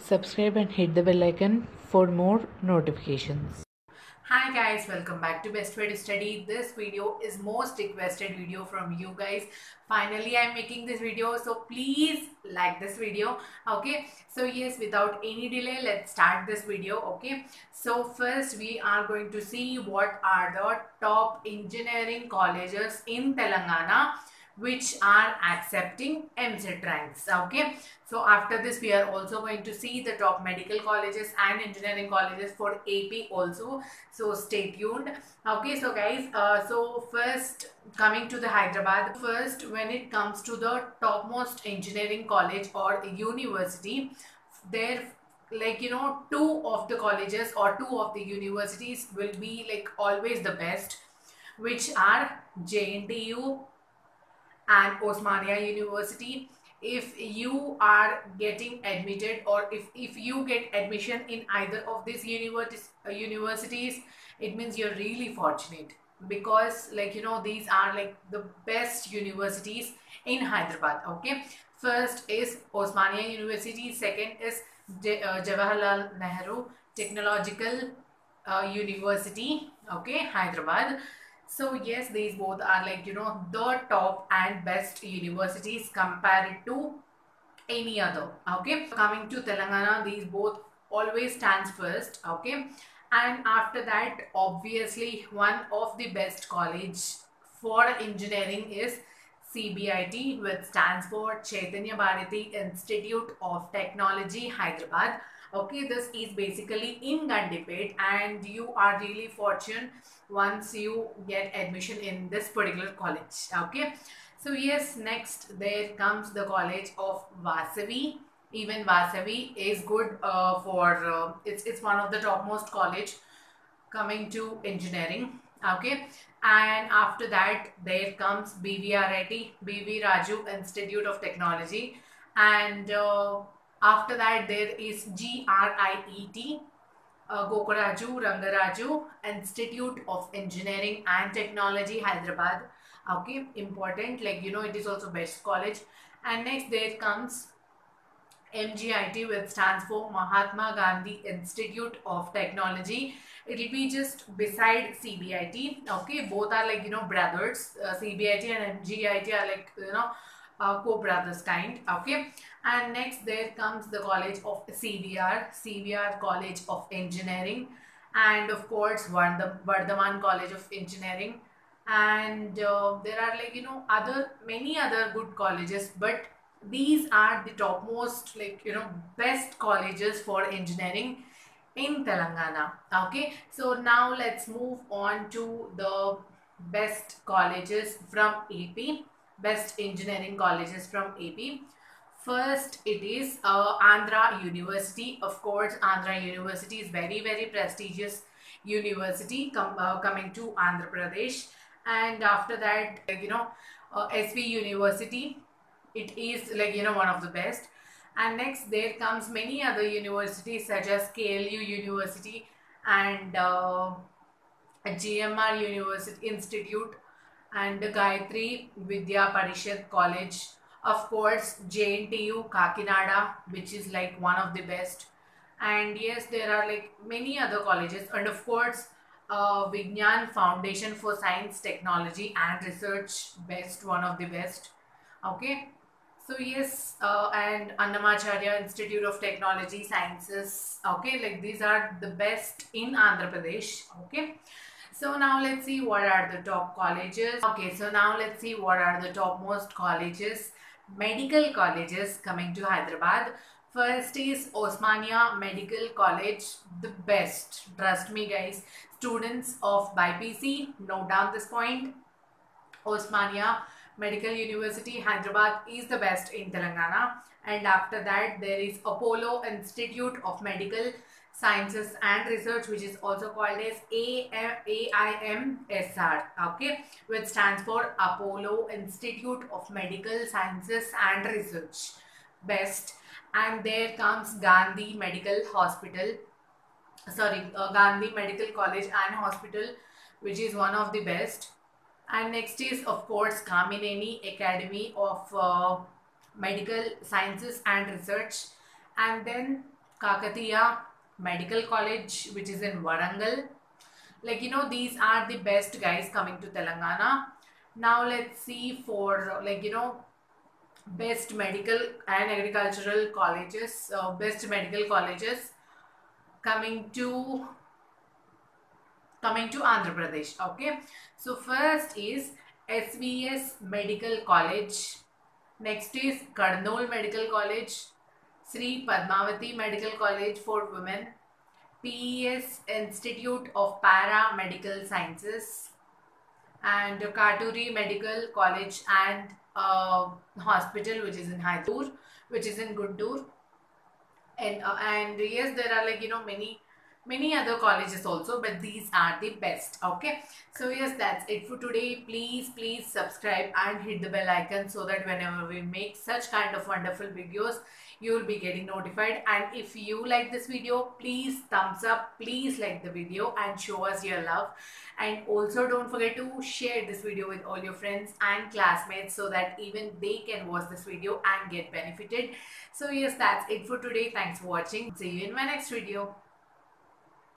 Subscribe and hit the bell icon for more notifications. Hi guys, welcome back to Best Way to Study. This video is most requested video from you guys. Finally I'm making this video, so please like this video. Okay, so yes, without any delay, let's start this video. Okay, so first we are going to see what are the top engineering colleges in Telangana which are accepting MCET ranks. Okay, so after this we are also going to see the top medical colleges and engineering colleges for AP also, so stay tuned. Okay, so guys, so first coming to the Hyderabad, first when it comes to the topmost engineering college or university, there, like, two of the colleges or two of the universities will be like always the best, which are JNTU and Osmania University. If you are getting admitted, or if you get admission in either of these universities, it means you're really fortunate, because these are like the best universities in Hyderabad. Okay, first is Osmania University, second is Jawaharlal Nehru Technological University, okay, Hyderabad. So yes, these both are the top and best universities compared to any other. Okay, coming to Telangana, these both always stands first. Okay, and after that, obviously one of the best college for engineering is CBIT, which stands for Chaitanya Bharati Institute of Technology, Hyderabad. Okay, this is basically in Gandipet, and you are really fortunate once you get admission in this particular college. Okay, so yes, next there comes the college of Vasavi. Even Vasavi is good for it's one of the topmost college coming to engineering. Okay, and after that there comes BVRIT, BV Raju Institute of Technology, and after that there is GRIET, Gokaraju Rangaraju Institute of Engineering and Technology, Hyderabad. Okay, important, it is also best college. And next there comes MGIT, which stands for Mahatma Gandhi Institute of Technology. It will be just beside CBIT. Okay, both are brothers. CBIT and MGIT are co-brothers kind. Okay, and next there comes the college of CVR College of Engineering, and of course Vardhaman College of Engineering, and there are other many other good colleges, but these are the topmost best colleges for engineering in Telangana. Okay, so now let's move on to the best colleges from AP, best engineering colleges from AP. First, it is Andhra University. Of course, Andhra University is very prestigious university coming to Andhra Pradesh. And after that, SV University. It is one of the best. And next there comes many other universities such as KLU University and GMR University Institute and Gayatri Vidya Parishad College. Of course, JNTU Kakinada, which is like one of the best. And yes, there are like many other colleges, and of course Vignan Foundation for Science, Technology and Research, best, one of the best. Okay, so yes, and Annamacharya Institute of Technology Sciences. Okay, like these are the best in Andhra Pradesh. Okay, so now let's see what are the top colleges. Okay, so now let's see what are the topmost colleges, medical colleges coming to Hyderabad. First is Osmania Medical College, the best. Trust me, guys. Students of BIPC, note down this point. Osmania Medical University, Hyderabad is the best in Telangana. And after that, there is Apollo Institute of Medical Sciences and Research, which is also called as AIMSR, okay, which stands for Apollo Institute of Medical Sciences and Research, best. And there comes Gandhi Medical Hospital, Gandhi Medical College and Hospital, which is one of the best. And next is of course Kamineni Academy of Medical Sciences and Research. And then Kakatiya Medical College, which is in Warangal. Like, these are the best guys coming to Telangana. Now let's see for best medical and agricultural colleges, best medical colleges coming to Andhra Pradesh. Okay, so first is SVS Medical College. Next is Karnool Medical College, Sri Padmavati Medical College for Women, PES Institute of Paramedical Sciences, and Katuri Medical College and Hospital, which is in Hyderabad, which is in Guntur. And yes, there are many other colleges also, but these are the best. Okay, so yes, that's it for today. Please subscribe and hit the bell icon so that whenever we make such kind of wonderful videos, you will be getting notified. And if you like this video, please thumbs up, please like the video and show us your love. And also don't forget to share this video with all your friends and classmates so that even they can watch this video and get benefited. So yes, that's it for today. Thanks for watching. See you in my next video.